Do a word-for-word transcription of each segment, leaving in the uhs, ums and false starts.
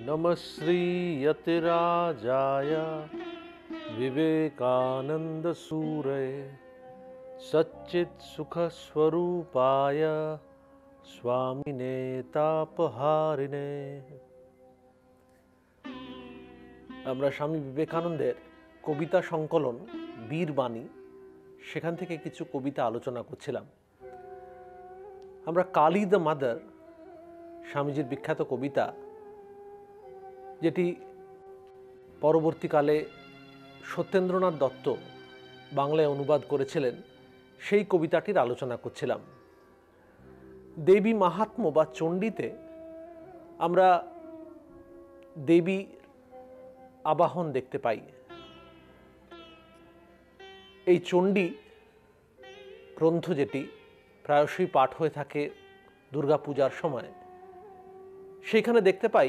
नमः श्री यतिराजाय विवेकानंद सूरये सच्चित् सुख स्वरूपाय स्वामिने तापहारिणे। আমরা স্বামী বিবেকানন্দের কবিতা সংকলন বীরবাণী সেখান থেকে কিছু কবিতা আলোচনা করছিলাম। আমরা কালী দ্য মাদার স্বামীজির বিখ্যাত কবিতা, যেটি পরবর্তীকালে সত্যেন্দ্রনাথ দত্ত বাংলায় অনুবাদ করেছিলেন, সেই কবিতাটির আলোচনা করছিলাম। দেবী মাহাত্ম্য বা চণ্ডীতে আমরা দেবী আবাহন দেখতে পাই। এই চণ্ডী গ্রন্থ যেটি প্রায়শই পাঠ হয়ে থাকে দুর্গা পূজার সময়, সেইখানে দেখতে পাই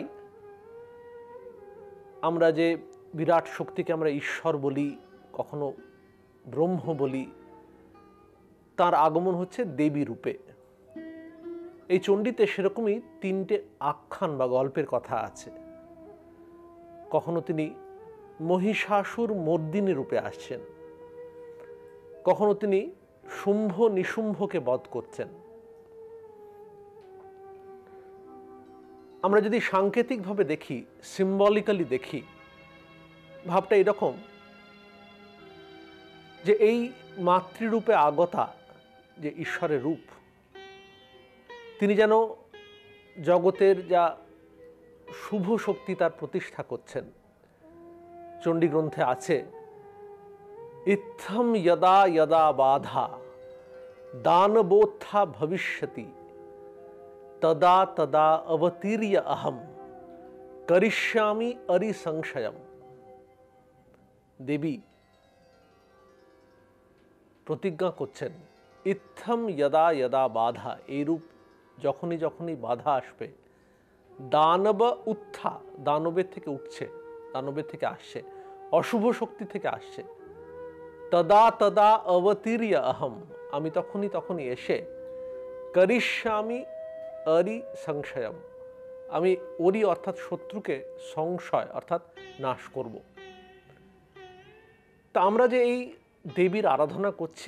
আমরা যে বিরাট শক্তিকে আমরা ঈশ্বর বলি, কখনো ব্রহ্ম বলি, তার আগমন হচ্ছে দেবী রূপে। এই চণ্ডীতে সেরকমই তিনটে আখ্যান বা গল্পের কথা আছে। কখনো তিনি মহিষাসুর মর্দিনী রূপে আসছেন, কখনো তিনি শুম্ভ নিশুম্ভকে বধ করছেন। আমরা যদি সাংকেতিকভাবে দেখি, সিম্বলিক্যালি দেখি, ভাবটা এরকম যে এই মাতৃরূপে আগতা যে ঈশ্বরের রূপ, তিনি যেন জগতের যা শুভ শক্তি তার প্রতিষ্ঠা করছেন। চণ্ডী গ্রন্থে আছে, ইত্থম যদা যদা বাধা দানবোত্থা ভবিষ্যতি তদা তদা অবতীর্য অহম করিষ্যামি অরি সংশয়ম। দেবী প্রতিজ্ঞা করছেন, ইত্থম যদা যদা বাধা, এইরূপ যখনই যখনই বাধা আসবে, দানব উত্থা, দানবের থেকে উঠছে, দানবের থেকে আসছে, অশুভ শক্তি থেকে আসছে, তদা তদা অবতীর্য অহম, আমি তখনই তখনই এসে করিষ্যামি অরি সংশয়ম, আমি অরি অর্থাৎ শত্রুকে সংশয় অর্থাৎ নাশ করব। তা আমরা যে এই দেবীর আরাধনা করছি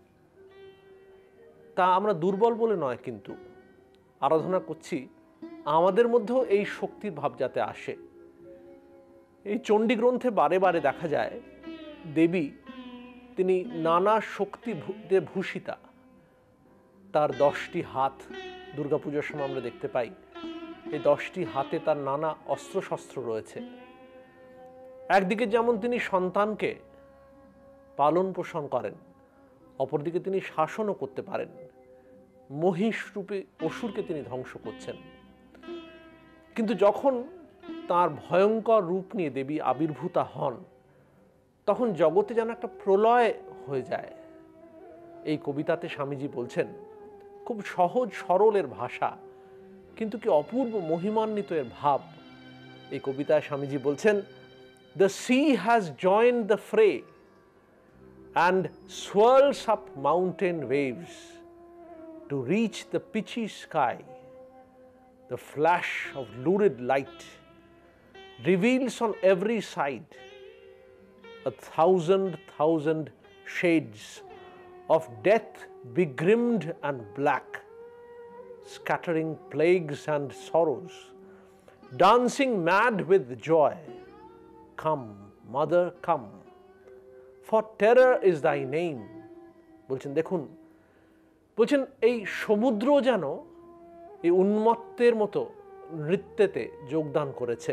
তা আমরা দুর্বল বলে নয়, কিন্তু আরাধনা করছি আমাদের মধ্যেও এই শক্তির ভাব যাতে আসে। এই চণ্ডী গ্রন্থে বারে বারে দেখা যায় দেবী তিনি নানা শক্তি ভূষিতা। তার দশটি হাত দুর্গাপূজার সময় আমরা দেখতে পাই, এই দশটি হাতে তার নানা অস্ত্রশস্ত্র রয়েছে। একদিকে যেমন তিনি সন্তানকে পালন পোষণ করেন, অপরদিকে তিনি শাসনও করতে পারেন। মহিষ রূপে অসুরকে তিনি ধ্বংস করছেন। কিন্তু যখন তার ভয়ঙ্কর রূপ নিয়ে দেবী আবির্ভূতা হন, তখন জগতে যেন একটা প্রলয় হয়ে যায়। এই কবিতাতে স্বামীজি বলছেন, খুব সহজ সরলের ভাষা, কিন্তু কি অপূর্ব মহিমান্বিত এর ভাব। এই কবিতায় স্বামীজি বলছেন, the sea has joined the fray and swirls up mountain waves to reach the pitchy sky. The flash of lurid light reveals on every side a thousand thousand shades of death begrimed and black, scattering plagues and sorrows, dancing mad with joy. Come, mother, come, for terror is thy name. বলছেন, দেখুন, বলছেন এই সমুদ্র যেন এই উন্মত্তের মতো নৃত্যেতে যোগদান করেছে।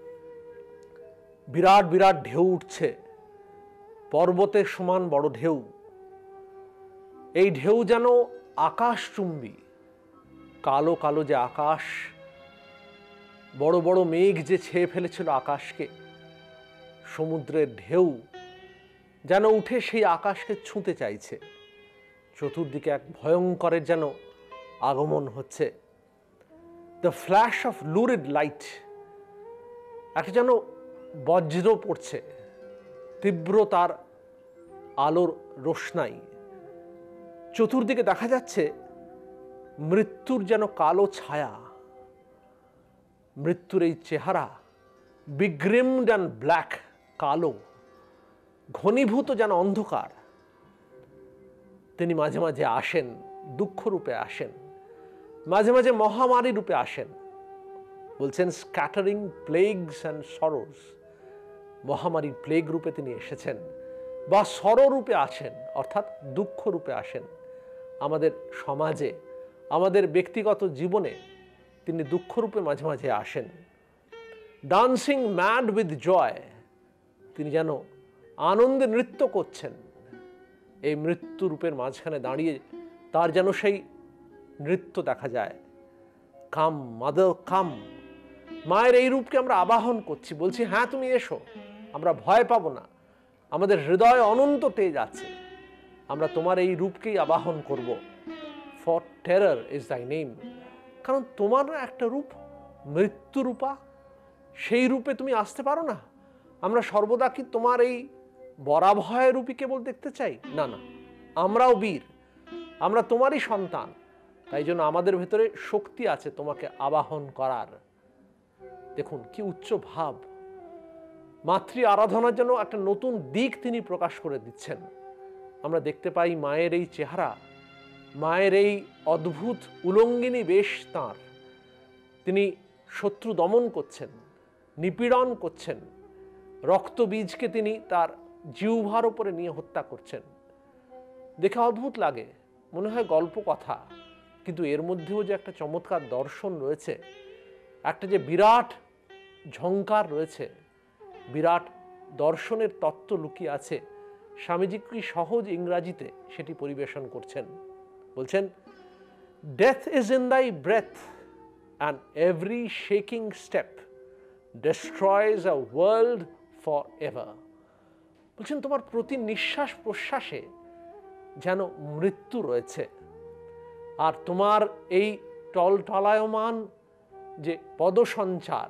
বিরাট বিরাট ঢেউ উঠছে, পর্বতের সমান বড় ঢেউ। এই ঢেউ যেন আকাশচুম্বী। কালো কালো যে আকাশ, বড় বড় মেঘ যে ছেয়ে ফেলেছিল আকাশকে, সমুদ্রের ঢেউ যেন উঠে সেই আকাশকে ছুঁতে চাইছে। চতুর্দিকে এক ভয়ঙ্করের যেন আগমন হচ্ছে। The flash of lurid light, একটা যেন বজ্র পড়ছে, তীব্র তার আলোর রোশনাই। চতুর্দিকে দেখা যাচ্ছে মৃত্যুর যেন কালো ছায়া। মৃত্যুর এই চেহারা, বিগ্রিমড অ্যান্ড ব্ল্যাক, কালো, ঘনীভূত যেন অন্ধকার। তিনি মাঝে মাঝে আসেন, দুঃখ রূপে আসেন, মাঝে মাঝে মহামারী রূপে আসেন। বলছেন স্ক্যাটারিং প্লেগস অ্যান্ড সরোস, মহামারীর প্লেগ রূপে তিনি এসেছেন, বা সরো রূপে আসেন, অর্থাৎ দুঃখ রূপে আসেন। আমাদের সমাজে, আমাদের ব্যক্তিগত জীবনে তিনি দুঃখ রূপে মাঝে মাঝে আসেন। ডান্সিং ম্যাড উইথ জয়, তিনি যেন আনন্দে নৃত্য করছেন। এই মৃত্যু রূপের মাঝখানে দাঁড়িয়ে তার যেন সেই নৃত্য দেখা যায়। কাম মাদার কাম, মায়ের এই রূপকে আমরা আবাহন করছি, বলছি হ্যাঁ তুমি এসো, আমরা ভয় পাবো না, আমাদের হৃদয়ে অনন্ত তেজ আছে, আমরা তোমার এই রূপকেই আবাহন করব। For terror is thy name, কারণ তোমার একটা রূপ মৃত্যুরূপা, সেই রূপে তুমি আসতে পারো না। আমরা সর্বদা কি তোমার এই বরাভয় রূপী কেবল দেখতে চাই? না না, আমরাও বীর, আমরা তোমারই সন্তান, তাই জন্য আমাদের ভেতরে শক্তি আছে তোমাকে আবাহন করার। দেখুন কি উচ্চ ভাব, মাতৃ আরাধনার জন্য একটা নতুন দিক তিনি প্রকাশ করে দিচ্ছেন। আমরা দেখতে পাই মায়ের এই চেহারা, মায়ের এই অদ্ভুত উলঙ্গিনী বেশ তাঁর, তিনি শত্রু দমন করছেন, নিপীড়ন করছেন, রক্তবীজকে তিনি তার জিহ্বার উপরে নিয়ে হত্যা করছেন। দেখে অদ্ভুত লাগে, মনে হয় গল্প কথা, কিন্তু এর মধ্যেও যে একটা চমৎকার দর্শন রয়েছে, একটা যে বিরাট ঝংকার রয়েছে, বিরাট দর্শনের তত্ত্ব লুকিয়ে আছে। স্বামীজি কি সহজ ইংরাজিতে সেটি পরিবেশন করছেন। বলছেন, death is in thy breath and every shaking step destroys a world for ever. বলছেন তোমার প্রতি নিঃশ্বাস প্রশ্বাসে যেন মৃত্যু রয়েছে, আর তোমার এই টলটলায়মান যে পদসঞ্চার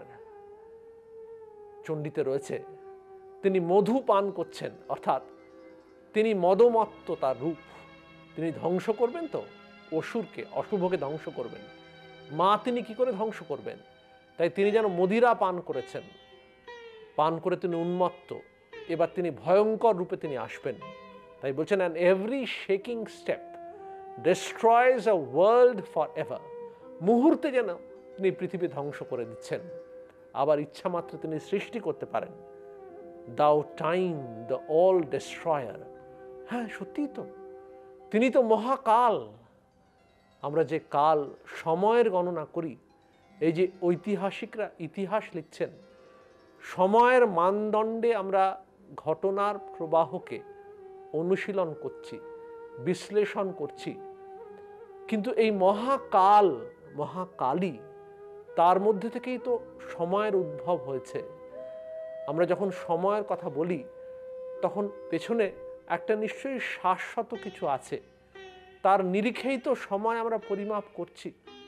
চণ্ডীতে রয়েছে, তিনি মধু পান করছেন, অর্থাৎ তিনি মদমত্ত তার রূপ, তিনি ধ্বংস করবেন তো অসুরকে, অশুভকে ধ্বংস করবেন। মা তিনি কি করে ধ্বংস করবেন? তাই তিনি যেন মদিরা পান করেছেন, পান করে তিনি উন্মত্ত, এবার তিনি ভয়ঙ্কর রূপে তিনি আসবেন। তাই বলছেন and every shaking step destroys a world for ever, মুহূর্তে যেন তিনি পৃথিবী ধ্বংস করে দিচ্ছেন, আবার ইচ্ছা মাত্র তিনি সৃষ্টি করতে পারেন। দাও টাইম দ্য অল ডেস্ট্রয়ার, হ্যাঁ সত্যিই তো, তিনি তো মহাকাল। আমরা যে কাল সময়ের গণনা করি, এই যে ঐতিহাসিকরা ইতিহাস লিখছেন, সময়ের মানদণ্ডে আমরা ঘটনার প্রবাহকে অনুশীলন করছি, বিশ্লেষণ করছি, কিন্তু এই মহাকাল, মহাকালী, তার মধ্যে থেকেই তো সময়ের উদ্ভব হয়েছে। আমরা যখন সময়ের কথা বলি তখন পেছনে একটা নিশ্চয়ই শাশ্বত কিছু আছে, তার নিরিখেই তো সময় আমরা পরিমাপ করছি।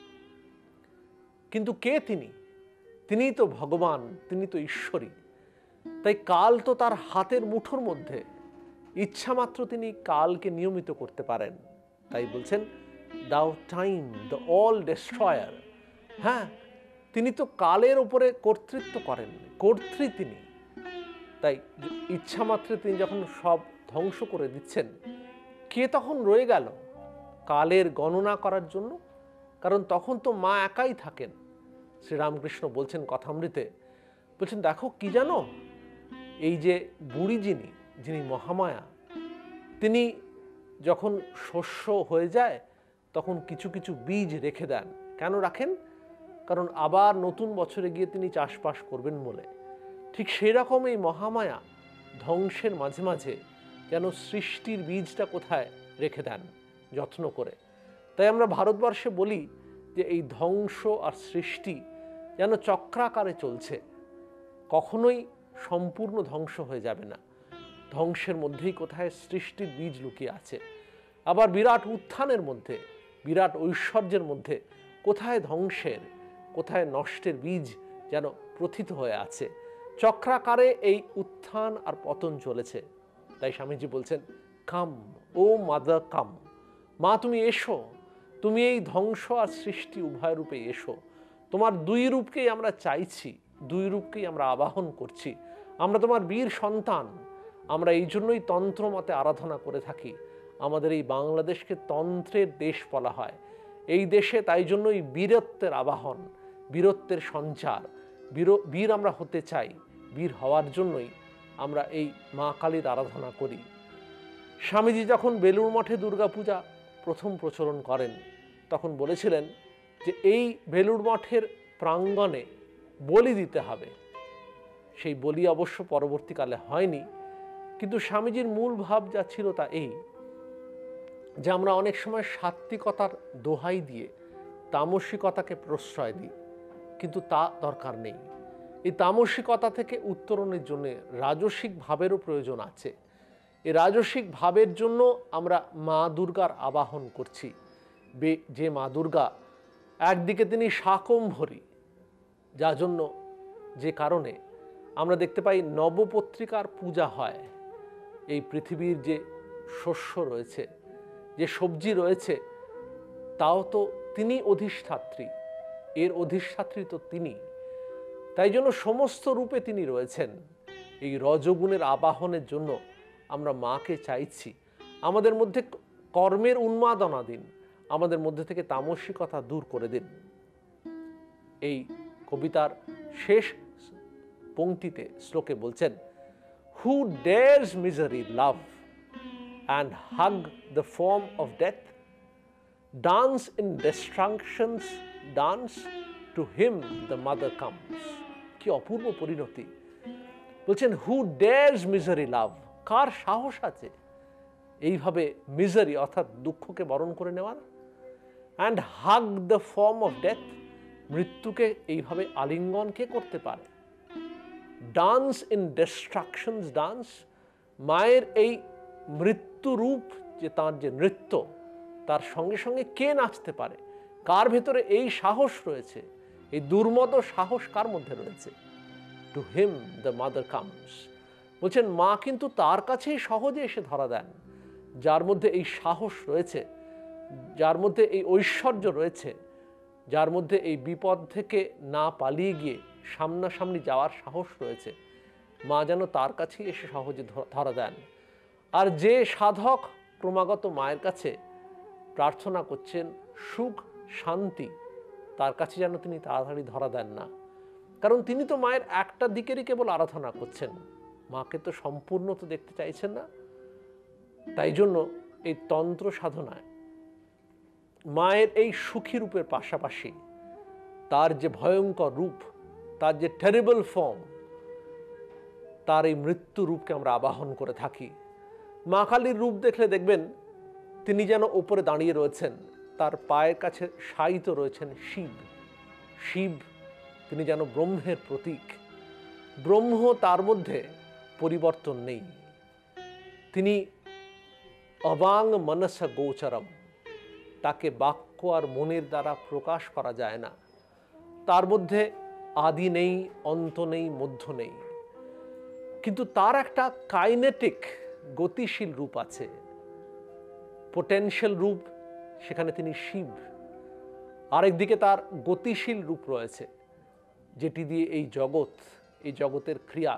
কিন্তু কে তিনি? তিনিই তো ভগবান, তিনি তো ঈশ্বরী। তাই কাল তো তার হাতের মুঠোর মধ্যে, ইচ্ছা মাত্র তিনি কালকে নিয়মিত করতে পারেন। তাই বলছেন দাও টাইম দ্য অল ডেস্ট্রয়ার, হ্যাঁ তিনি তো কালের ওপরে কর্তৃত্ব করেন, কর্ত্রী তিনি। তাই ইচ্ছা মাত্রে তিনি যখন সব ধ্বংস করে দিচ্ছেন, কে তখন রয়ে গেল কালের গণনা করার জন্য? কারণ তখন তো মা একাই থাকেন। শ্রীরামকৃষ্ণ বলছেন কথামৃতে, বলছেন দেখো কি জানো, এই যে বুড়ি যিনি, যিনি মহামায়া, তিনি যখন শস্য হয়ে যায় তখন কিছু কিছু বীজ রেখে দেন। কেন রাখেন? কারণ আবার নতুন বছরে গিয়ে তিনি চাষবাস করবেন বলে। ঠিক সেই রকম এই মহামায়া ধ্বংসের মাঝে মাঝে যেন সৃষ্টির বীজটা কোথায় রেখে দেন যত্ন করে। তাই আমরা ভারতবর্ষে বলি যে এই ধ্বংস আর সৃষ্টি যেন চক্রাকারে চলছে, কখনোই সম্পূর্ণ ধ্বংস হয়ে যাবে না। ধ্বংসের মধ্যেই কোথায় সৃষ্টির বীজ লুকিয়ে আছে, আবার বিরাট উত্থানের মধ্যে, বিরাট ঐশ্বর্যের মধ্যে কোথায় ধ্বংসের, কোথায় নষ্টের বীজ যেন প্রথিত হয়ে আছে। চক্রাকারে এই উত্থান আর পতন চলেছে। তাই স্বামীজি বলছেন কাম ও মাদার কাম, মা তুমি এসো, তুমি এই ধ্বংস আর সৃষ্টি উভয় রূপে এসো, তোমার দুই রূপকেই আমরা চাইছি, দুই রূপকেই আমরা আবাহন করছি। আমরা তোমার বীর সন্তান। আমরা এই জন্যই তন্ত্র মতে আরাধনা করে থাকি। আমাদের এই বাংলাদেশকে তন্ত্রের দেশ বলা হয়। এই দেশে তাই জন্যই বীরত্বের আবাহন, বীরত্বের সঞ্চার, বীর বীর আমরা হতে চাই। বীর হওয়ার জন্যই আমরা এই মা কালীর আরাধনা করি। স্বামীজি যখন বেলুড় মঠে দুর্গাপূজা প্রথম প্রচলন করেন, তখন বলেছিলেন যে এই বেলুড় মঠের প্রাঙ্গণে বলি দিতে হবে। সেই বলি অবশ্য পরবর্তীকালে হয়নি, কিন্তু স্বামীজির মূল ভাব যা ছিল তা এই যে আমরা অনেক সময় সাত্ত্বিকতার দোহাই দিয়ে তামসিকতাকে প্রশ্রয় দিই, কিন্তু তা দরকার নেই। এই তামসিকতা থেকে উত্তরণের জন্য রাজসিক ভাবেরও প্রয়োজন আছে। এই রাজসিক ভাবের জন্য আমরা মা দুর্গার আবাহন করছি। যে মা দুর্গা একদিকে তিনি শাকম্ভরী, যার জন্য যে কারণে আমরা দেখতে পাই নবপত্রিকার পূজা হয়। এই পৃথিবীর যে শস্য রয়েছে, যে সবজি রয়েছে, তাও তো তিনি অধিষ্ঠাত্রী, এর অধিষ্ঠাত্রী তো তিনি। তাই জন্য সমস্ত রূপে তিনি রয়েছেন। এই রজগুণের আবাহনের জন্য আমরা মাকে চাইছি আমাদের মধ্যে কর্মের উন্মাদনা দিন, আমাদের মধ্যে থেকে তামসিকতা দূর করে দিন। এই কবিতার শেষ পংক্তিতে শ্লোকে বলছেন, who dares misery love and hug the form of death, dance in destruction's dance, to him the mother comes. কি অপূর্ব পরিণতি! বলছেন হু ডেয়ার্স মিজারি লাভ, কার সাহস আছে এইভাবে মিজারি অর্থাৎ দুঃখকে বরণ করে নেওয়ার, and hug the form of death, মৃত্যুকে এইভাবে আলিঙ্গন কে করতে পারে, ডান্স ইন ডিস্ট্রাকশনস ডান্স, মায়ের এই মৃত্যুরূপ যে তার যে নৃত্য, তার সঙ্গে সঙ্গে কে নাচতে পারে, কার ভেতরে এই সাহস রয়েছে, এই দুর্মদ সাহস কার মধ্যে রয়েছে? To him the mother comes. বলছেন মা কিন্তু তার কাছেই সহজে এসে ধরা দেন, যার মধ্যে এই সাহস রয়েছে, যার মধ্যে এই ঐশ্বর্য রয়েছে, যার মধ্যে এই বিপদ থেকে না পালিয়ে গিয়ে সামনাসামনি যাওয়ার সাহস রয়েছে। মা যেন তার কাছেই এসে সহজে ধরা দেন। আর যে সাধক ক্রমাগত মায়ের কাছে প্রার্থনা করছেন সুখ শান্তি, তার কাছে যেন তিনি তাড়াতাড়ি ধরা দেন না, কারণ তিনি তো মায়ের একটা দিকেরই কেবল আরাধনা করছেন, মাকে তো সম্পূর্ণ তো দেখতে চাইছেন না। তাই জন্য এই তন্ত্র সাধনায় মায়ের এই সুখী রূপের পাশাপাশি তার যে ভয়ঙ্কর রূপ, তার যে টেরিবল ফর্ম, তার এই মৃত্যু রূপকে আমরা আবাহন করে থাকি। মা কালীর রূপ দেখলে দেখবেন তিনি যেন ওপরে দাঁড়িয়ে রয়েছেন, তার পায়ের কাছে শায়িত রয়েছেন শিব। শিব তিনি যেন ব্রহ্মের প্রতীক। ব্রহ্ম তার মধ্যে পরিবর্তন নেই, তিনি অবাং মনস গোচরম, তাকে বাক্য আর মনের দ্বারা প্রকাশ করা যায় না। তার মধ্যে আদি নেই, অন্ত নেই, মধ্য নেই, কিন্তু তার একটা কাইনেটিক গতিশীল রূপ আছে, পোটেনশিয়াল রূপ, সেখানে তিনি শিব। আরেকদিকে তার গতিশীল রূপ রয়েছে, যেটি দিয়ে এই জগৎ, এই জগতের ক্রিয়া,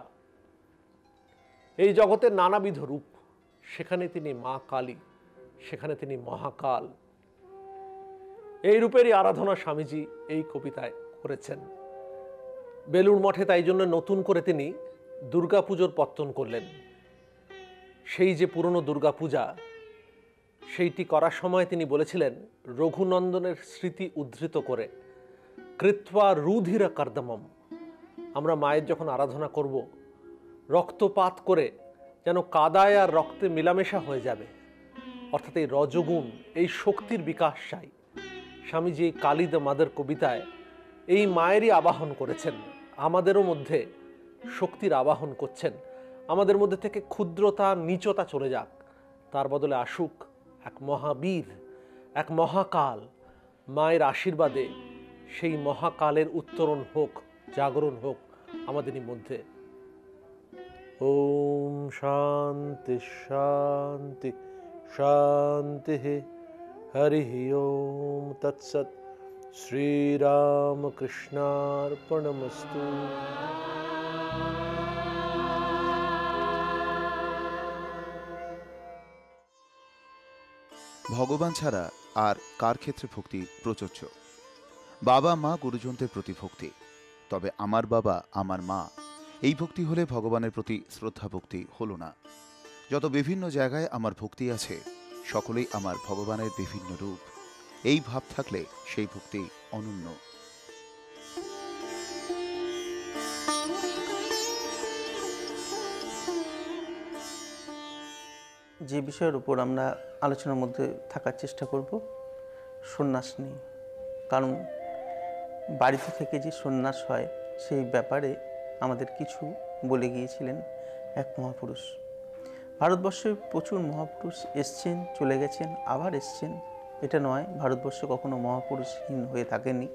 এই জগতের নানাবিধ রূপ, সেখানে তিনি মা কালী, সেখানে তিনি মহাকাল। এই রূপেরই আরাধনা স্বামীজি এই কবিতায় করেছেন। বেলুড় মঠে তাই জন্য নতুন করে তিনি দুর্গাপুজোর পত্তন করলেন। সেই যে পুরনো দুর্গাপূজা, সেইটি করার সময় তিনি বলেছিলেন রঘুনন্দনের স্মৃতি উদ্ধৃত করে, কৃত্বা রুধিরা কর্দমম, আমরা মায়ের যখন আরাধনা করব রক্তপাত করে যেন কাদায় আর রক্তে মিলামেশা হয়ে যাবে, অর্থাৎ এই রজগুণ, এই শক্তির বিকাশ চাই। স্বামীজি এই কালী দ্য মাদার কবিতায় এই মায়েরই আবাহন করেছেন, আমাদেরও মধ্যে শক্তির আবাহন করছেন। আমাদের মধ্যে থেকে ক্ষুদ্রতা, নীচতা চলে যাক, তার বদলে আসুক এক মহাবীর, এক মহাকাল। মায়ের আশীর্বাদে সেই মহাকালের উত্তরণ হোক, জাগরণ হোক আমাদেরই মধ্যে। ওম শান্তি শান্তি শান্তি। হরি ওম তৎসৎ। শ্রীরামকৃষ্ণার্পণমস্তু। ভগবান ছাড়া আর কার ক্ষেত্রে ভক্তি প্রযোজ্য? বাবা মা গুরুজনদের প্রতি ভক্তি, তবে আমার বাবা আমার মা এই ভক্তি হলে ভগবানের প্রতি শ্রদ্ধা ভক্তি হলো না। যত বিভিন্ন জায়গায় আমার ভক্তি আছে সকলেই আমার ভগবানের বিভিন্ন রূপ। এই ভাব থাকলে সেই ভক্তি অনন্য। যে বিষয়ের উপর আমরা আলোচনার মধ্যে থাকার চেষ্টা করব, সন্ন্যাস নিয়ে। কারণ বাড়িতে থেকে যে সন্ন্যাস হয় সেই ব্যাপারে আমাদের কিছু বলে গিয়েছিলেন এক মহাপুরুষ। ভারতবর্ষে প্রচুর মহাপুরুষ এসছেন, চলে গেছেন, আবার এসছেন। এটা নয় ভারতবর্ষে কখনো মহাপুরুষহীন হয়ে থাকেনি।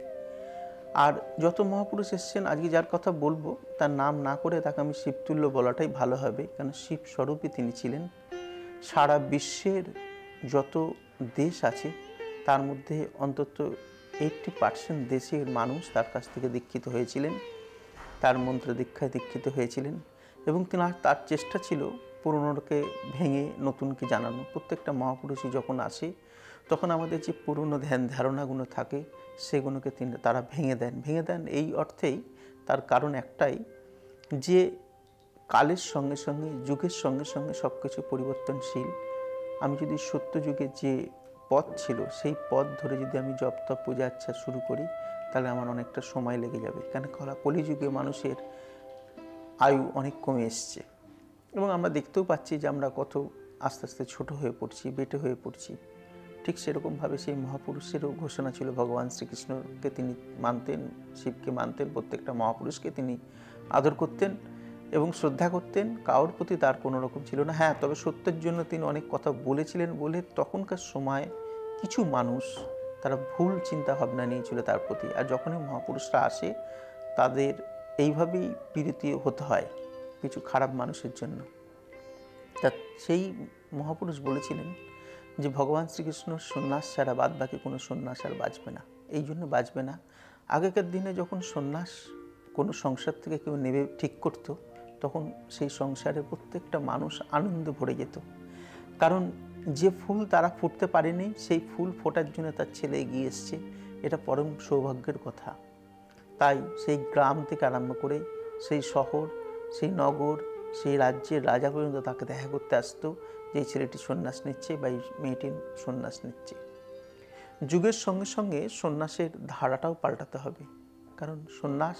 আর যত মহাপুরুষ এসছেন, আজকে যার কথা বলবো তার নাম না করে তাকে আমি শিবতুল্য বলাটাই ভালো হবে, কারণ শিব স্বরূপই তিনি ছিলেন। সারা বিশ্বের যত দেশ আছে তার মধ্যে অন্তত এইটটি পার্সেন্ট দেশের মানুষ তার কাছ থেকে দীক্ষিত হয়েছিলেন, তার মন্ত্র দীক্ষায় দীক্ষিত হয়েছিলেন। এবং তিনার তার চেষ্টা ছিল পুরনোকে ভেঙে নতুনকে জানানো। প্রত্যেকটা মহাপুরুষই যখন আসে তখন আমাদের যে পুরনো ধ্যান ধারণাগুলো থাকে সেগুলোকে তিনি তারা ভেঙে দেন। ভেঙে দেন এই অর্থেই, তার কারণ একটাই, যে কালের সঙ্গে সঙ্গে যুগের সঙ্গে সঙ্গে সব কিছু পরিবর্তনশীল। আমি যদি সত্য যুগে যে পথ ছিল সেই পথ ধরে যদি আমি জপ তপ পূজা আচ্ছা শুরু করি তাহলে আমার অনেকটা সময় লেগে যাবে। কেন কলিযুগে মানুষের আয়ু অনেক কমে এসছে এবং আমরা দেখতেও পাচ্ছি যে আমরা কত আস্তে আস্তে ছোট হয়ে পড়ছি, বেটে হয়ে পড়ছি। ঠিক সেরকমভাবে সেই মহাপুরুষেরও ঘোষণা ছিল। ভগবান শ্রীকৃষ্ণকে তিনি মানতেন, শিবকে মানতেন, প্রত্যেকটা মহাপুরুষকে তিনি আদর করতেন এবং শ্রদ্ধা করতেন। কারোর প্রতি তার কোনো রকম ছিল না। হ্যাঁ, তবে সত্যের জন্য তিনি অনেক কথা বলেছিলেন বলে তখনকার সময় কিছু মানুষ তারা ভুল চিন্তা ভাবনা নিয়েছিল তার প্রতি। আর যখনই মহাপুরুষরা আসে তাদের এইভাবেই বিরতি হতে হয় কিছু খারাপ মানুষের জন্য। তা সেই মহাপুরুষ বলেছিলেন যে ভগবান শ্রীকৃষ্ণ সন্ন্যাস ছাড়া বাদ বাকি কোনো সন্ন্যাস আর বাঁচবে না। এই জন্য বাঁচবে না, আগেকার দিনে যখন সন্ন্যাস কোনো সংসার থেকে কেউ নেবে ঠিক করত তখন সেই সংসারে প্রত্যেকটা মানুষ আনন্দ ভরে যেত। কারণ যে ফুল তারা ফুটতে পারেনি সেই ফুল ফোটার জন্য তার ছেলে এগিয়ে এসছে, এটা পরম সৌভাগ্যের কথা। তাই সেই গ্রাম থেকে আরম্ভ করে সেই শহর, সেই নগর, সেই রাজ্যের রাজা পর্যন্ত তাকে দেখা করতে আসতো যে এই ছেলেটি সন্ন্যাস নিচ্ছে বা এই মেয়েটি সন্ন্যাস নিচ্ছে। যুগের সঙ্গে সঙ্গে সন্ন্যাসের ধারাটাও পাল্টাতে হবে। কারণ সন্ন্যাস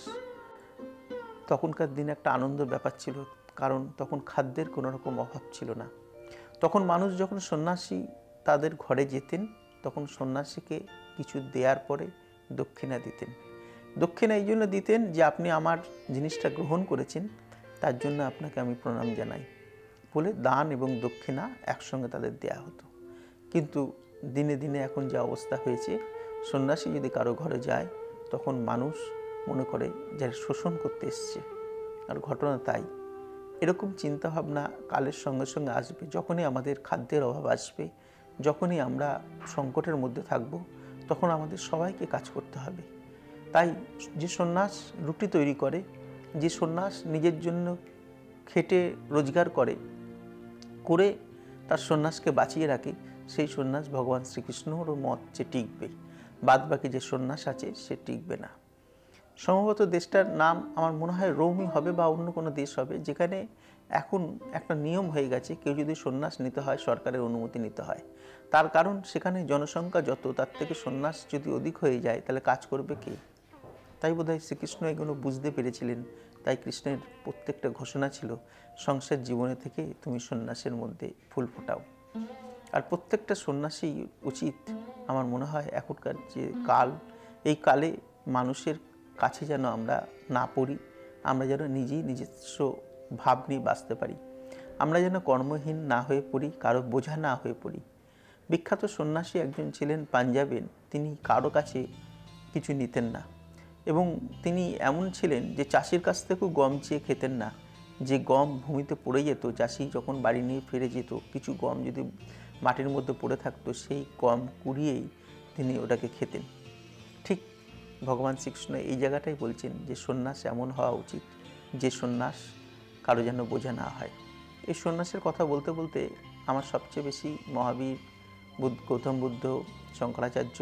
তখনকার দিনে একটা আনন্দের ব্যাপার ছিল, কারণ তখন খাদ্যের কোনো রকম অভাব ছিল না। তখন মানুষ যখন সন্ন্যাসী তাদের ঘরে যেতেন তখন সন্ন্যাসীকে কিছু দেওয়ার পরে দক্ষিণা দিতেন। দক্ষিণা এই জন্য দিতেন যে আপনি আমার জিনিসটা গ্রহণ করেছেন, তার জন্য আপনাকে আমি প্রণাম জানাই বলে দান এবং দক্ষিণা একসঙ্গে তাদের দেয়া হতো। কিন্তু দিনে দিনে এখন যে অবস্থা হয়েছে, সন্ন্যাসী যদি কারো ঘরে যায় তখন মানুষ মনে করে যে শোষণ করতে এসছে। আর ঘটনা তাই। এরকম চিন্তাভাবনা কালের সঙ্গে সঙ্গে আসবে। যখনই আমাদের খাদ্যের অভাব আসবে, যখনই আমরা সংকটের মধ্যে থাকব, তখন আমাদের সবাইকে কাজ করতে হবে। তাই যে সন্ন্যাস রুটি তৈরি করে, যে সন্ন্যাস নিজের জন্য খেটে রোজগার করে করে তার সন্ন্যাসকে বাঁচিয়ে রাখে, সেই সন্ন্যাস ভগবান শ্রীকৃষ্ণর মত যে টিকবে। বাদ বাকি যে সন্ন্যাস আছে সে টিকবে না। সম্ভবত দেশটার নাম আমার মনে হয় রোমই হবে বা অন্য কোনো দেশ হবে, যেখানে এখন একটা নিয়ম হয়ে গেছে কেউ যদি সন্ন্যাস নিতে হয় সরকারের অনুমতি নিতে হয়। তার কারণ সেখানে জনসংখ্যা যত, তার থেকে সন্ন্যাস যদি অধিক হয়ে যায় তাহলে কাজ করবে কে? তাই বোধহয় শ্রীকৃষ্ণ এগুলো বুঝতে পেরেছিলেন। তাই কৃষ্ণের প্রত্যেকটা ঘোষণা ছিল সংসার জীবনে থেকে তুমি সন্ন্যাসের মধ্যে ফুল ফোটাও। আর প্রত্যেকটা সন্ন্যাসী উচিত, আমার মনে হয় এখনকার যে কাল, এই কালে মানুষের কাছে যেন আমরা না পড়ি, আমরা যেন নিজেই নিজস্ব ভাব নিয়ে বাঁচতে পারি। আমরা যেন কর্মহীন না হয়ে পড়ি, কারো বোঝা না হয়ে পড়ি। বিখ্যাত সন্ন্যাসী একজন ছিলেন পাঞ্জাবের, তিনি কারো কাছে কিছু নিতেন না এবং তিনি এমন ছিলেন যে চাষির কাছ থেকেও গম চেয়ে খেতেন না। যে গম ভূমিতে পড়ে যেত, চাষি যখন বাড়ি নিয়ে ফিরে যেত, কিছু গম যদি মাটির মধ্যে পড়ে থাকতো সেই গম কুড়িয়েই তিনি ওটাকে খেতেন। ঠিক ভগবান শ্রীকৃষ্ণ এই জায়গাটাই বলছেন যে সন্ন্যাস এমন হওয়া উচিত যে সন্ন্যাস কারো যেন বোঝা না হয়। এই সন্ন্যাসের কথা বলতে বলতে আমার সবচেয়ে বেশি মহাবীর, বুদ্ধ, গৌতম বুদ্ধ, শঙ্করাচার্য,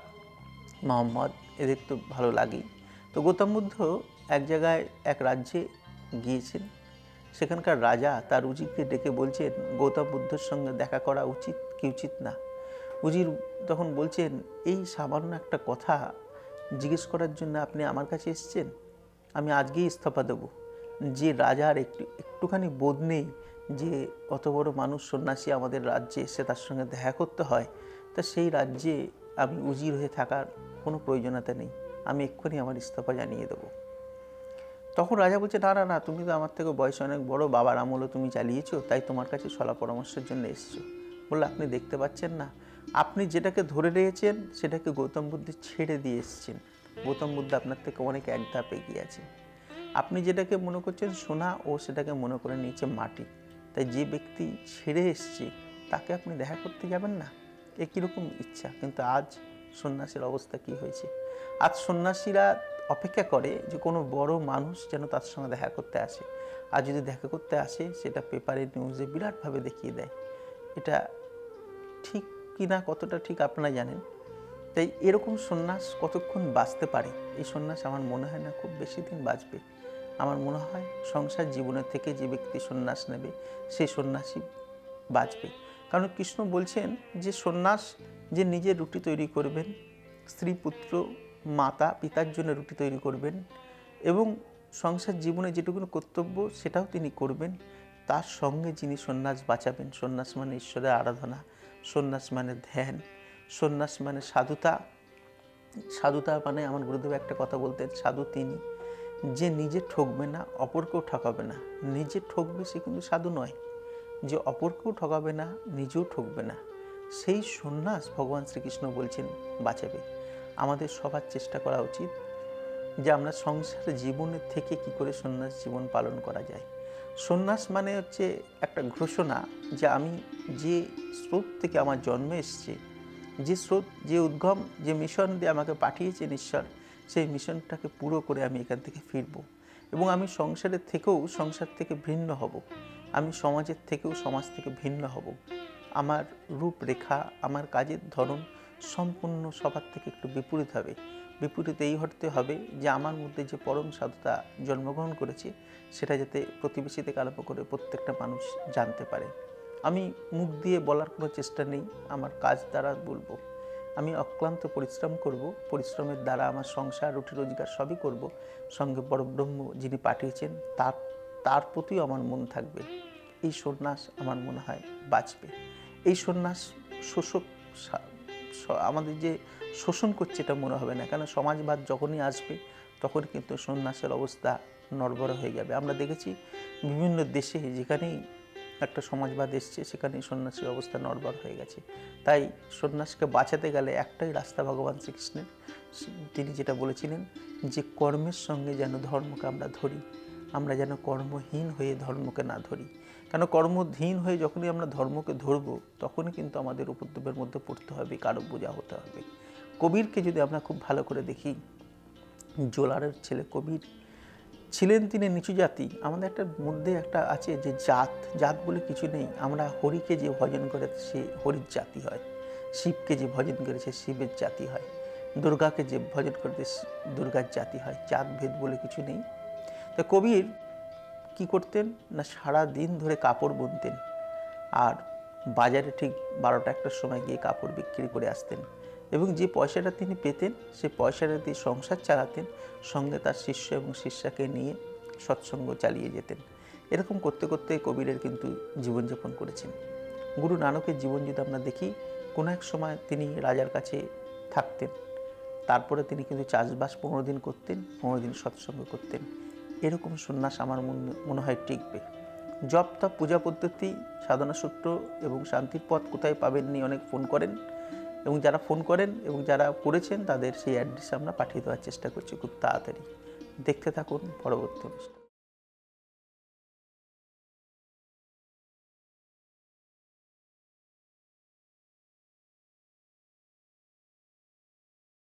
মোহাম্মদ এদের তো ভালো লাগেই। তো গৌতম বুদ্ধ এক জায়গায় এক রাজ্যে গিয়েছেন, সেখানকার রাজা তার উজিরকে ডেকে বলছেন গৌতম বুদ্ধের সঙ্গে দেখা করা উচিত কি উচিত না। উজির তখন বলছেন এই সামান্য একটা কথা জিজ্ঞেস করার জন্য আপনি আমার কাছে এসেছেন, আমি আজকেই ইস্তফা দেবো। যে রাজার একটু একটুখানি বোধ নেই যে অত বড় মানুষ সন্ন্যাসী আমাদের রাজ্যে এসে তার সঙ্গে দেখা করতে হয়, তা সেই রাজ্যে আমি উজির হয়ে থাকার কোনো প্রয়োজনীয়তা নেই, আমি এক্ষুনি আমার ইস্তফা জানিয়ে দেবো। তখন রাজা বলছে না না না, তুমি তো আমার থেকে বয়সে অনেক বড়, বাবার আমলও তুমি চালিয়েছো, তাই তোমার কাছে সলা পরামর্শের জন্য এসছো। বললে আপনি দেখতে পাচ্ছেন না, আপনি যেটাকে ধরে রয়েছেন সেটাকে গৌতম বুদ্ধ ছেড়ে দিয়ে এসছেন। গৌতম বুদ্ধ আপনার থেকে অনেক এক ধাপ এগিয়ে আছেন। আপনি যেটাকে মনে করছেন সোনা, ও সেটাকে মনে করে নিয়েছে মাটি। তাই যে ব্যক্তি ছেড়ে এসছে তাকে আপনি দেখা করতে যাবেন না, এ কীরকম ইচ্ছা। কিন্তু আজ সন্ন্যাসীর অবস্থা কি হয়েছে? আজ সন্ন্যাসীরা অপেক্ষা করে যে কোনো বড় মানুষ যেন তার সঙ্গে দেখা করতে আসে, আর যদি দেখা করতে আসে সেটা পেপারে নিউজে বিরাটভাবে দেখিয়ে দেয়। এটা ঠিক কিনা, কতটা ঠিক আপনারা জানেন। তাই এরকম সন্ন্যাস কতক্ষণ বাঁচতে পারে? এই সন্ন্যাস আমার মনে হয় না খুব বেশি দিন বাঁচবে। আমার মনে হয় সংসার জীবনের থেকে যে ব্যক্তি সন্ন্যাস নেবে সেই সন্ন্যাসী বাঁচবে। কারণ কৃষ্ণ বলছেন যে সন্ন্যাস যে নিজের রুটি তৈরি করবেন, স্ত্রী পুত্র মাতা পিতার জন্য রুটি তৈরি করবেন, এবং সংসার জীবনে যেটুকু কর্তব্য সেটাও তিনি করবেন, তার সঙ্গে যিনি সন্ন্যাস বাঁচাবেন। সন্ন্যাস মানে ঈশ্বরের আরাধনা, সন্ন্যাস মানে ধ্যান, সন্ন্যাস মানে সাধুতা। সাধুতা মানে আমার গুরুদেব একটা কথা বলতেন, সাধু তিনি যে নিজে ঠকবে না, অপরকেও ঠকাবে না। নিজে ঠকবে সে কিন্তু সাধু নয়। যে অপরকেও ঠকাবে না, নিজেও ঠকবে না, সেই সন্ন্যাস ভগবান শ্রীকৃষ্ণ বলছেন বাঁচাবে। আমাদের সবার চেষ্টা করা উচিত যে আমরা সংসার জীবনের থেকে কি করে সন্ন্যাস জীবন পালন করা যায়। সন্ন্যাস মানে হচ্ছে একটা ঘোষণা যে আমি যে স্রোত থেকে আমার জন্ম এসছে, যে স্রোত, যে উদ্গম, যে মিশন দিয়ে আমাকে পাঠিয়েছেন ঈশ্বর, সেই মিশনটাকে পুরো করে আমি এখান থেকে ফিরব। এবং আমি সংসারের থেকেও সংসার থেকে ভিন্ন হব, আমি সমাজের থেকেও সমাজ থেকে ভিন্ন হব। আমার রূপরেখা, আমার কাজের ধরন সম্পূর্ণ সবার থেকে একটু বিপরীত হবে। বিপরীত এই হতে হবে যে আমার মধ্যে যে পরম সাধুতা জন্মগ্রহণ করেছে সেটা যাতে প্রতিবেশী থেকে আরম্ভ করে প্রত্যেকটা মানুষ জানতে পারে। আমি মুখ দিয়ে বলার কোনো চেষ্টা নেই, আমার কাজ দ্বারা বলবো। আমি অক্লান্ত পরিশ্রম করব, পরিশ্রমের দ্বারা আমার সংসার রুটি রোজগার সবই করব। সঙ্গে পরব্রহ্ম যিনি পাঠিয়েছেন তার তার প্রতিও আমার মন থাকবে। এই সন্ন্যাস আমার মনে হয় বাঁচবে। এই সন্ন্যাস শোষক আমাদের যে শোষণ করছে এটা মনে হবে না, কারণ সমাজবাদ যখনই আসবে তখন কিন্তু সন্ন্যাসের অবস্থা নড়বড়ে হয়ে যাবে। আমরা দেখেছি বিভিন্ন দেশে যেখানেই একটা সমাজবাদ এসছে সেখানেই সন্ন্যাসীর অবস্থা নড়বড় হয়ে গেছে। তাই সন্ন্যাসকে বাঁচাতে গেলে একটাই রাস্তা ভগবান শ্রীকৃষ্ণের, তিনি যেটা বলেছিলেন যে কর্মের সঙ্গে যেন ধর্মকে আমরা ধরি, আমরা যেন কর্মহীন হয়ে ধর্মকে না ধরি। কেন কর্মহীন হয়ে যখনই আমরা ধর্মকে ধরব তখনই কিন্তু আমাদের উপদ্রবের মধ্যে পড়তে হবে, কারো বোঝা হতে হবে। কবিরকে যদি আমরা খুব ভালো করে দেখি, জোলারের ছেলে কবির ছিলেন, তিনি নিচু জাতি। আমাদের একটা মধ্যে একটা আছে যে জাত, জাত বলে কিছু নেই। আমরা হরিকে যে ভজন করে সে হরির জাতি হয়, শিবকে যে ভজন করেছে শিবের জাতি হয়, দুর্গাকে যে ভজন করতে দুর্গার জাতি হয়। জাত ভেদ বলে কিছু নেই। তো কবির কি করতেন না, সারা দিন ধরে কাপড় বুনতেন আর বাজারে ঠিক বারোটা একটার সময় গিয়ে কাপড় বিক্রি করে আসতেন, এবং যে পয়সাটা তিনি পেতেন সেই পয়সাটা দিয়ে সংসার চালাতেন, সঙ্গে তার শিষ্য এবং শিষ্যাকে নিয়ে সৎসঙ্গ চালিয়ে যেতেন। এরকম করতে করতে কবিরের কিন্তু জীবনযাপন করেছেন। গুরু নানকের জীবন যদি আমরা দেখি, কোনো এক সময় তিনি রাজার কাছে থাকতেন, তারপরে তিনি কিন্তু চাষবাস পনেরো দিন করতেন, পনেরো দিন সৎসঙ্গ করতেন। এরকম সন্ন্যাস আমার মনে হয় টিকবে। জপ তপ পূজা পদ্ধতি, সাধনা সূত্র এবং শান্তির পথ কোথায় পাবেন নিয়ে অনেক ফোন করেন, এবং যারা ফোন করেন এবং যারা করেছেন তাদের সেই অ্যাড্রেসে আমরা পাঠিয়ে দেওয়ার চেষ্টা করছি খুব তাড়াতাড়ি। দেখতে থাকুন পরবর্তী অনুষ্ঠান।